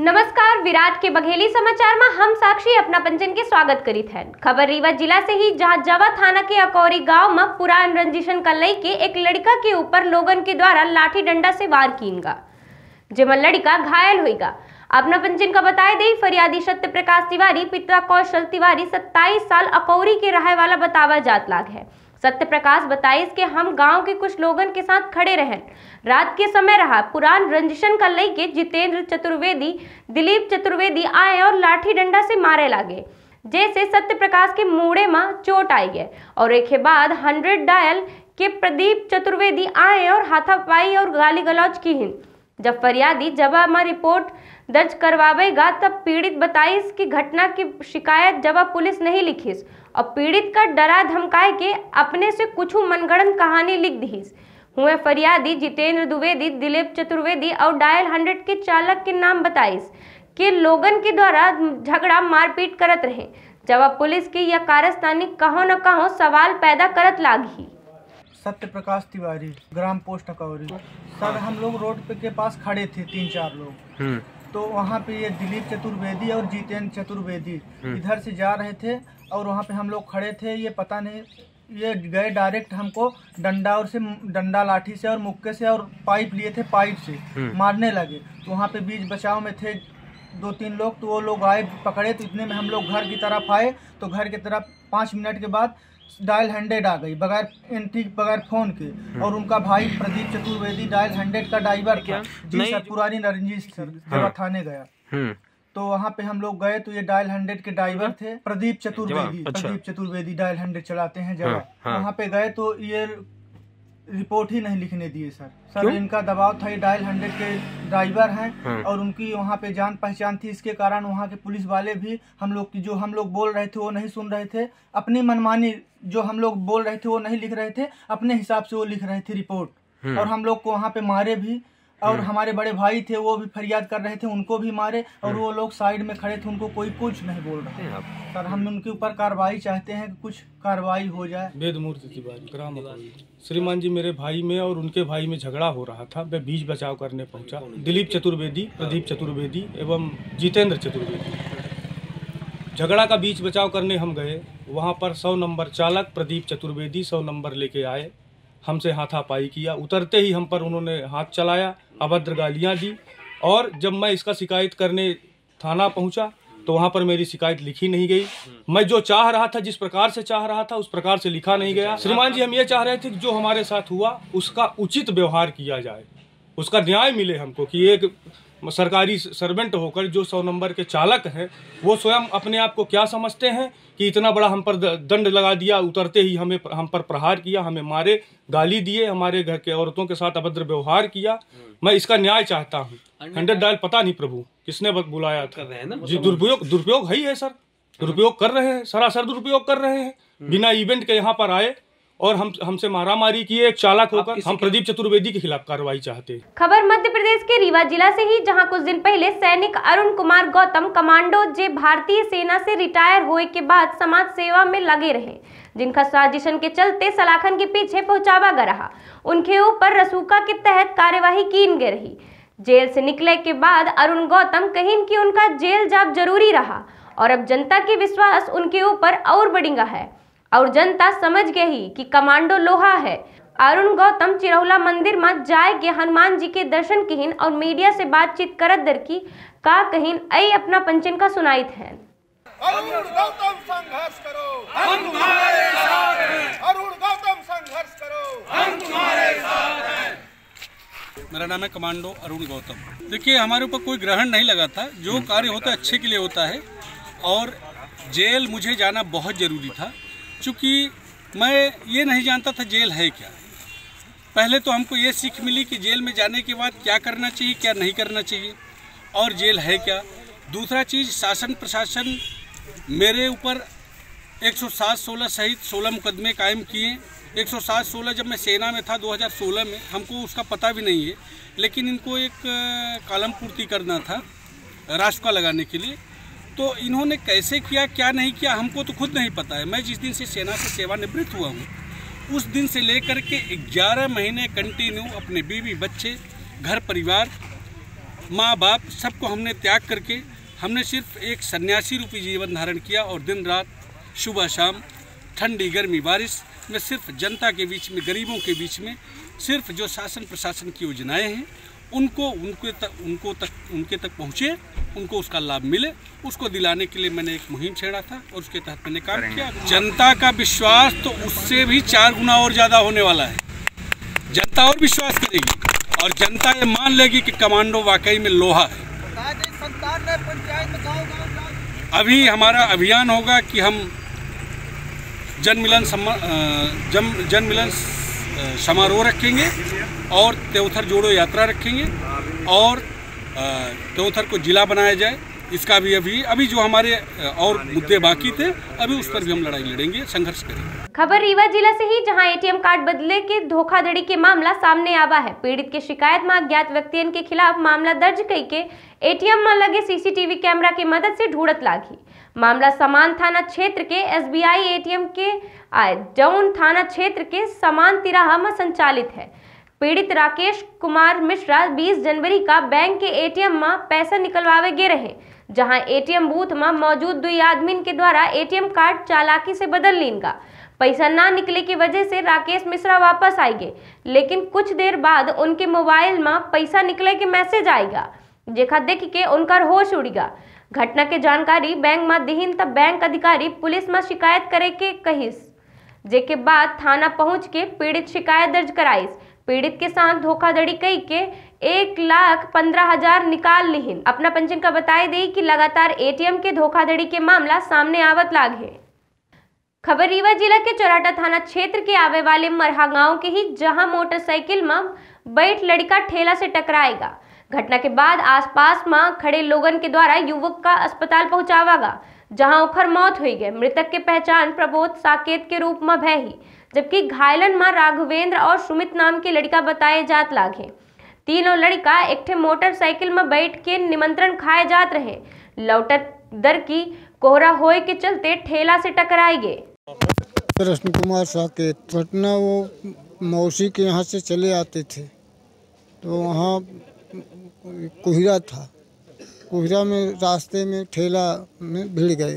नमस्कार, विराट के बघेली समाचार में हम साक्षी अपना पंचन के स्वागत करी थे। खबर रीवा जिला से ही, जहां जवा थाना के अकौरी गांव में पुरान रंजिशन का लड़के एक लड़का के ऊपर लोगन के द्वारा लाठी डंडा से वार कीनगा, जिसमें लड़का घायल होगा। अपना पंचन का बताए दे, फरियादी सत्य प्रकाश तिवारी पिता कौशल तिवारी 27 साल अकौरी के रहे वाला बतावा जात लाग है। सत्य प्रकाश बताइस कि हम गांव के कुछ लोगन के साथ खड़े रहे। रात के समय रहा पुरान रंजिशन का लड़के जितेंद्र चतुर्वेदी दिलीप चतुर्वेदी आए और लाठी डंडा से मारे लागे, जैसे सत्य प्रकाश के मूड़े में चोट आई है। और एक के बाद 100 डायल के प्रदीप चतुर्वेदी आए और हाथापाई और गाली गलौज की हिन। जब फरियादी जब में रिपोर्ट दर्ज करवावेगा, तब पीड़ित बताइस कि घटना की शिकायत जब पुलिस नहीं लिखिस और पीड़ित का डरा धमकाए के अपने से कुछ मनगढ़ंत कहानी लिख दीस। हुए फरियादी जितेंद्र द्विवेदी दिलीप चतुर्वेदी और डायल 100 के चालक के नाम बताइस कि लोगन के द्वारा झगड़ा मारपीट करत रहे। जब पुलिस की यह कारस्तानी कहो न कहो सवाल पैदा करत लागी। सत्य प्रकाश तिवारी, ग्राम पोस्ट अकौरी। सर, हम लोग रोड पे के पास खड़े थे 3-4 लोग, तो वहाँ पे ये दिलीप चतुर्वेदी और जितेंद्र चतुर्वेदी इधर से जा रहे थे और वहाँ पे हम लोग खड़े थे। ये पता नहीं, ये गए डायरेक्ट हमको डंडा लाठी से और मुक्के से और पाइप लिए थे, पाइप से मारने लगे। तो वहाँ पे बीच बचाव में थे 2-3 लोग, तो वो लोग आए पकड़े। तो इतने में हम लोग घर की तरफ आए, तो घर की तरफ 5 मिनट के बाद डायल 100 आ गई बगैर एंट्री बगैर फोन के। और उनका भाई प्रदीप चतुर्वेदी डायल 100 का ड्राइवर था जी सर, पुरानी रंजिश थी। जब थाने गया तो वहाँ पे हम लोग गए, तो ये डायल 100 के ड्राइवर थे प्रदीप चतुर्वेदी। प्रदीप चतुर्वेदी डायल 100 चलाते हैं जब वहाँ पे गए, तो ये रिपोर्ट ही नहीं लिखने दिए सर। इनका दबाव था, ये डायल 100 के ड्राइवर हैं और उनकी वहाँ पे जान पहचान थी। इसके कारण वहाँ के पुलिस वाले भी हम लोग बोल रहे थे वो नहीं सुन रहे थे। अपनी मनमानी जो हम लोग बोल रहे थे वो नहीं लिख रहे थे, अपने हिसाब से वो लिख रहे थे रिपोर्ट। और हम लोग को वहाँ पे मारे भी, और हमारे बड़े भाई थे वो भी फरियाद कर रहे थे, उनको भी मारे। और वो लोग साइड में खड़े थे, उनको कोई कुछ नहीं बोल रहे थे। सर, हम उनके ऊपर कार्रवाई चाहते हैं कि कुछ कार्रवाई हो जाए। वेदमूर्ति तिवारी, ग्राम अकौरी। श्रीमान जी, मेरे भाई में और उनके भाई में झगड़ा हो रहा था। मैं बीच बचाव करने पहुंचा। दिलीप चतुर्वेदी, प्रदीप चतुर्वेदी एवं जितेंद्र चतुर्वेदी, झगड़ा का बीच बचाव करने हम गए। वहाँ पर 100 नंबर चालक प्रदीप चतुर्वेदी 100 नंबर लेके आए, हमसे हाथापाई किया। उतरते ही हम पर उन्होंने हाथ चलाया, अभद्र गालियाँ दी। और जब मैं इसका शिकायत करने थाना पहुंचा, तो वहां पर मेरी शिकायत लिखी नहीं गई। मैं जो चाह रहा था, जिस प्रकार से चाह रहा था, उस प्रकार से लिखा नहीं गया। श्रीमान जी, हम ये चाह रहे थे कि जो हमारे साथ हुआ उसका उचित व्यवहार किया जाए, उसका न्याय मिले हमको। कि एक सरकारी सर्वेंट होकर जो 100 नंबर के चालक हैं, वो स्वयं अपने आप को क्या समझते हैं कि इतना बड़ा हम पर दंड लगा दिया। उतरते ही हम पर प्रहार किया, हमें मारे, गाली दिए, हमारे घर के औरतों के साथ अभद्र व्यवहार किया। मैं इसका न्याय चाहता हूँ। 100 डायल पता नहीं प्रभु किसने बुलाया था जी। दुरुपयोग है ही है सर, दुरुपयोग कर रहे हैं, सरासर दुरुपयोग कर रहे हैं। बिना इवेंट के यहाँ पर आए और हमसे मारामारी किए एक चालक होकर। हम प्रदीप चतुर्वेदी के खिलाफ कार्रवाई चाहते हैं। खबर मध्य प्रदेश के रीवा जिला से ही, जहां कुछ दिन पहले सैनिक अरुण कुमार गौतम कमांडो जे भारतीय सेना से रिटायर होए के बाद समाज सेवा में लगे रहे, जिनका साजिशन के चलते सलाखन के पीछे पहुंचावा गया रहा। उनके ऊपर रसूखा के तहत कार्यवाही की गई रही। जेल से निकले के बाद अरुण गौतम कहीं कि उनका जेल जाब जरूरी रहा और अब जनता की विश्वास उनके ऊपर और बढ़ेगा है और जनता समझ गई कि कमांडो लोहा है। अरुण गौतम चिरौला मंदिर में जाए के हनुमान जी के दर्शन किहिन और मीडिया से बातचीत करत दरकी का कहिन आई अपना पंचन का सुनाई थे। अरुण गौतम संघर्ष करो, हम तुम्हारे साथ हैं। अरुण गौतम संघर्ष करो, हम तुम्हारे साथ हैं। मेरा नाम है कमांडो अरुण गौतम। देखिए, हमारे ऊपर कोई ग्रहण नहीं लगा था। जो कार्य होता है अच्छे के लिए होता है और जेल मुझे जाना बहुत ज़रूरी था, क्योंकि मैं ये नहीं जानता था जेल है क्या। पहले तो हमको ये सीख मिली कि जेल में जाने के बाद क्या करना चाहिए, क्या नहीं करना चाहिए और जेल है क्या। दूसरा चीज़, शासन प्रशासन मेरे ऊपर 107-16 सहित 16 मुकदमे कायम किए। 107-16 जब मैं सेना में था 2016 में, हमको उसका पता भी नहीं है, लेकिन इनको एक कॉलम पूर्ति करना था राष्ट्र का लगाने के लिए। तो इन्होंने कैसे किया, क्या नहीं किया, हमको तो खुद नहीं पता है। मैं जिस दिन से सेना से सेवानिवृत्त हुआ हूँ, उस दिन से लेकर के 11 महीने कंटिन्यू अपने बीवी बच्चे घर परिवार माँ बाप सबको हमने त्याग करके हमने सिर्फ एक सन्यासी रूपी जीवन धारण किया और दिन रात सुबह शाम ठंडी गर्मी बारिश में सिर्फ जनता के बीच में, गरीबों के बीच में सिर्फ जो शासन प्रशासन की योजनाएं हैं उनके तक पहुँचे, उनको उसका लाभ मिले, उसको दिलाने के लिए मैंने एक मुहिम छेड़ा था और उसके तहत मैंने काम किया। जनता का विश्वास तो उससे भी 4 गुना और ज़्यादा होने वाला है। जनता और विश्वास करेगी और जनता ये मान लेगी कि कमांडो वाकई में लोहा है। अभी हमारा अभियान होगा कि हम जन मिलन समारोह रखेंगे और त्योथर जोड़ो यात्रा रखेंगे और त्योथर को जिला बनाया जाए। इसका भी अभी जो हमारे और मुद्दे बाकी थे अभी उस पर भी हम लड़ाई लड़ेंगे, संघर्ष करेंगे। खबर रीवा जिला से ही, जहां एटीएम कार्ड बदले के धोखाधड़ी के मामला सामने आवा है। पीड़ित के शिकायत में अज्ञात व्यक्तियों के खिलाफ मामला दर्ज कई के एटीएम में लगे सीसीटीवी कैमरा की मदद से ढूंढत लागी। मामला समान थाना क्षेत्र के एसबीआई एटीएम के जौन थाना क्षेत्र के समान तिराहा में संचालित है। पीड़ित राकेश कुमार मिश्रा 20 जनवरी का बैंक के एटीएम में पैसा निकलवावे गए रहे, जहां एटीएम बूथ में मौजूद 2 आदमी के द्वारा एटीएम कार्ड चालाकी से बदल लीनगा। पैसा ना निकले की वजह से राकेश मिश्रा वापस आएंगे, लेकिन कुछ देर बाद उनके मोबाइल में पैसा निकले के मैसेज आएगा, जेखा देख के उनका होश उड़ेगा। घटना के जानकारी बैंक में दीहिन तब बैंक अधिकारी पुलिस में शिकायत करे के कहिस, जेके बाद थाना पहुंच के पीड़ित शिकायत दर्ज कराइस। पीड़ित के साथ धोखाधड़ी कई के 1,15,000 निकाल लिहिन। अपना पंचन का बताए दी कि लगातार एटीएम के धोखाधड़ी के मामला सामने आवत लागे। खबर रीवा जिला के चौराटा थाना क्षेत्र के आवे वाले मरहा गांव के ही, जहां मोटरसाइकिल में बैठ लड़का ठेला से टकराएगा। घटना के बाद आसपास में खड़े लोगन के द्वारा युवक का अस्पताल पहुंचावागा, जहां ओखर मौत हुई गई। मृतक के पहचान प्रबोध साकेत के रूप में भई, जबकि घायलन में राघवेंद्र और सुमित नाम के लड़का बताए जात लागे। तीनों लड़का एक मोटरसाइकिल में बैठ के निमंत्रण खाए जात रहे। लौटत दर की कोहरा होए के चलते ठेला से टकराए गए। कृष्ण कुमार साकेत पटना, वो मौसी के यहाँ से चले आते थे तो वहाँ कोहरा था। कोहरा में रास्ते में ठेला में भिड़ गए।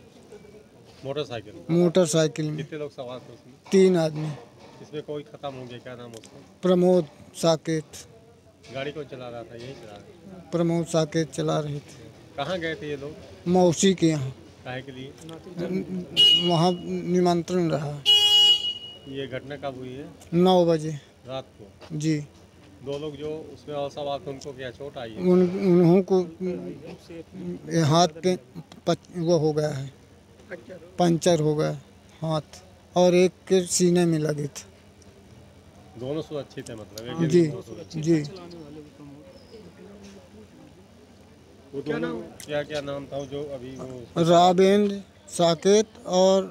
मोटरसाइकिल में कितने लोग सवार थे उसमें? 3 आदमी। इसमें कोई खत्म हो गया, क्या नाम उसका? प्रमोद साकेत। गाड़ी को चला रहा था? यही चला रहा था। प्रमोद साकेत चला रहे थे। कहाँ गए थे ये लोग? मौसी के यहाँ। काहे के लिए? वहाँ निमंत्रण रहा। ये घटना कब हुई है? 9 बजे रात को। जी। 2 लोग जो उसमें और सवार थे उनको क्या चोट आई है? उन्हों को हाथ पे वो हो गया है, पंचर हो गया हाथ, और एक के सीने में लगे थे। दोनों सुरक्षित है मतलब? जी जी। वो दोनों क्या नाम था जो अभी वो? राघवेंद्र साकेत और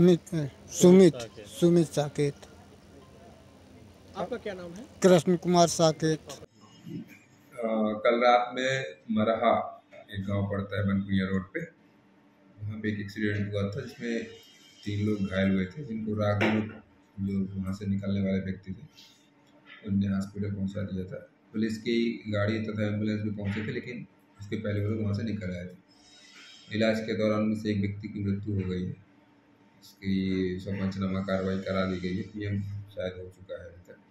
सुमित साकेत। आपका क्या नाम है? कृष्ण कुमार साकेत। कल रात में मरहा एक गांव पड़ता है बनकुइया रोड पे, वहाँ पे एक एक्सीडेंट हुआ था जिसमें 3 लोग घायल हुए थे, जिनको राघवेंद्र जो वहाँ से निकलने वाले व्यक्ति थे उनने हॉस्पिटल पहुँचा दिया था। पुलिस की गाड़ी तथा एम्बुलेंस भी पहुँचे थे, लेकिन उसके पहले वो लोग वहाँ से निकल आए थे। इलाज के दौरान उनमें से एक व्यक्ति की मृत्यु हो गई है। उसकी पंचनामा कार्रवाई करा दी गई है। पीएम शायद हो चुका है अभी तक।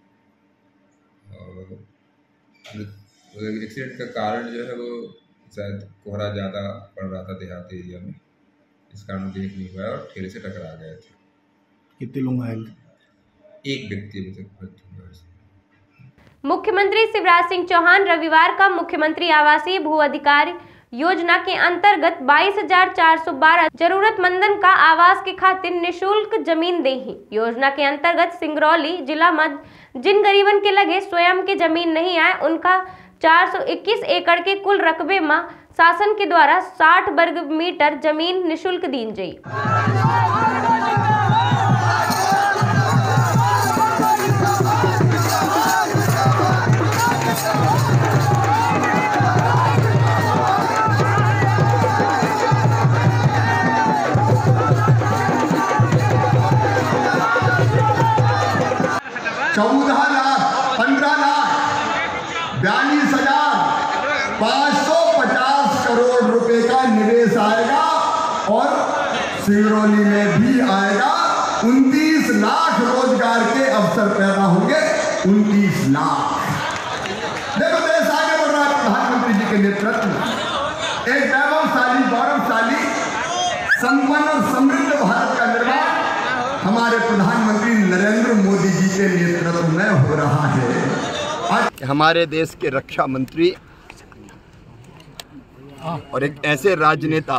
और एक्सीडेंट का कारण जो है वो शायद कोहरा ज़्यादा पड़ रहा था देहाती एरिया में, इस कारण देख नहीं हुआ और ठेले से टकरा गए थे। कितने लोग घायल? एक व्यक्ति अभी तक मृत्यु हुआ है। मुख्यमंत्री शिवराज सिंह चौहान रविवार का मुख्यमंत्री आवासीय भू अधिकार योजना के अंतर्गत 22,412 जरूरतमंदन का आवास के खातिर निःशुल्क जमीन देही। योजना के अंतर्गत सिंगरौली जिला में जिन गरीबन के लगे स्वयं के जमीन नहीं आए, उनका 421 एकड़ के कुल रकबे में शासन के द्वारा 60 वर्ग मीटर जमीन निःशुल्क दी जाई। $14 लाख, $15 लाख, 42,000, 550 करोड़ रुपए का निवेश आएगा और सिंगरौली में भी आएगा। 29 लाख रोजगार के अवसर पैदा होंगे। 29 लाख। देखो देश आगे बढ़ रहा है प्रधानमंत्री जी के नेतृत्व में। एक वैभवशाली गौरवशाली संपन्न और समृद्ध भारत का निर्माण हमारे प्रधानमंत्री नरेंद्र मोदी जी के नेतृत्व में हो रहा है। हमारे देश के रक्षा मंत्री और एक ऐसे राजनेता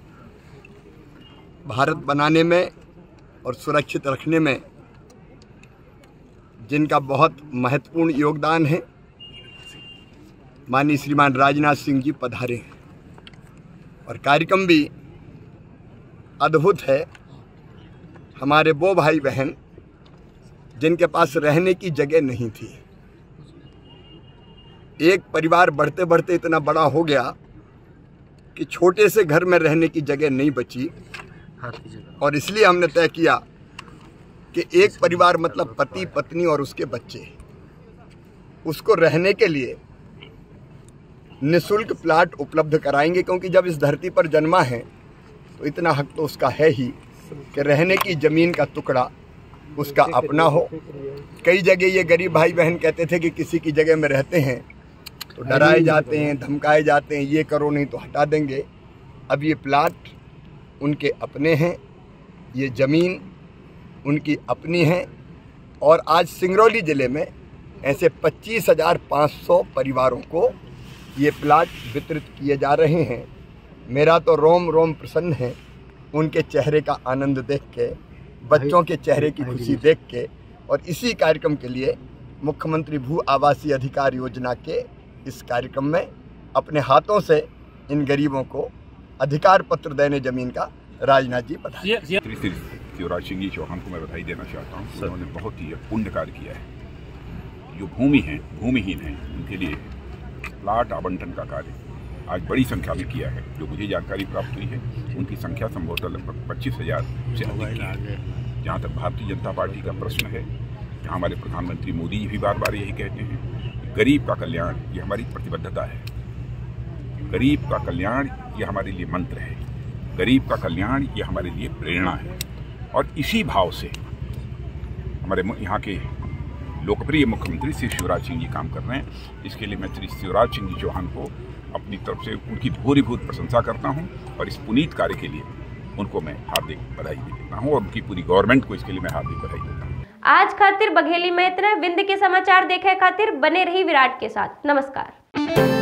भारत बनाने में और सुरक्षित रखने में जिनका बहुत महत्वपूर्ण योगदान है, माननीय श्रीमान राजनाथ सिंह जी पधारे हैं और कार्यक्रम भी अद्भुत है। हमारे वो भाई बहन जिनके पास रहने की जगह नहीं थी, एक परिवार बढ़ते बढ़ते इतना बड़ा हो गया कि छोटे से घर में रहने की जगह नहीं बची और इसलिए हमने तय किया कि एक परिवार मतलब पति पत्नी और उसके बच्चे, उसको रहने के लिए निःशुल्क प्लाट उपलब्ध कराएंगे। क्योंकि जब इस धरती पर जन्मा है तो इतना हक तो उसका है ही कि रहने की ज़मीन का टुकड़ा उसका अपना हो। कई जगह ये गरीब भाई बहन कहते थे कि किसी की जगह में रहते हैं तो डराए जाते हैं, धमकाए जाते हैं, ये करो नहीं तो हटा देंगे। अब ये प्लाट उनके अपने हैं, ये ज़मीन उनकी अपनी है और आज सिंगरौली ज़िले में ऐसे 25,500 परिवारों को ये प्लाट वितरित किए जा रहे हैं। मेरा तो रोम रोम प्रसन्न है उनके चेहरे का आनंद देख के, बच्चों के चेहरे की खुशी देख के। और इसी कार्यक्रम के लिए मुख्यमंत्री भू आवासीय अधिकार योजना के इस कार्यक्रम में अपने हाथों से इन गरीबों को अधिकार पत्र देने जमीन का राजनाथ जी पधारे। श्री शिवराज सिंह जी चौहान को मैं बधाई देना चाहता हूँ। उन्होंने बहुत ही पुण्य कार्य किया है। जो भूमिहीन हैं उनके लिए प्लाट आवंटन का कार्य आज बड़ी संख्या में किया है। जो मुझे जानकारी प्राप्त हुई है उनकी संख्या संभवतः लगभग 25,000 से अधिक की है। जहाँ तक भारतीय जनता पार्टी का प्रश्न है, जहाँ हमारे प्रधानमंत्री मोदी जी भी बार बार यही कहते हैं, गरीब का कल्याण ये हमारी प्रतिबद्धता है। गरीब का कल्याण ये हमारे लिए मंत्र है। गरीब का कल्याण ये हमारे लिए प्रेरणा है। और इसी भाव से हमारे यहाँ के लोकप्रिय मुख्यमंत्री श्री शिवराज सिंह जी काम कर रहे हैं। इसके लिए मैं श्री शिवराज सिंह जी चौहान को अपनी तरफ से उनकी भूरिभूत प्रशंसा करता हूं और इस पुनीत कार्य के लिए उनको मैं हार्दिक बधाई देता हूं और उनकी पूरी गवर्नमेंट को इसके लिए मैं हार्दिक बधाई देता हूं। आज खातिर बघेली में इतना। विंध्य के समाचार देखे खातिर बने रही विराट के साथ। नमस्कार।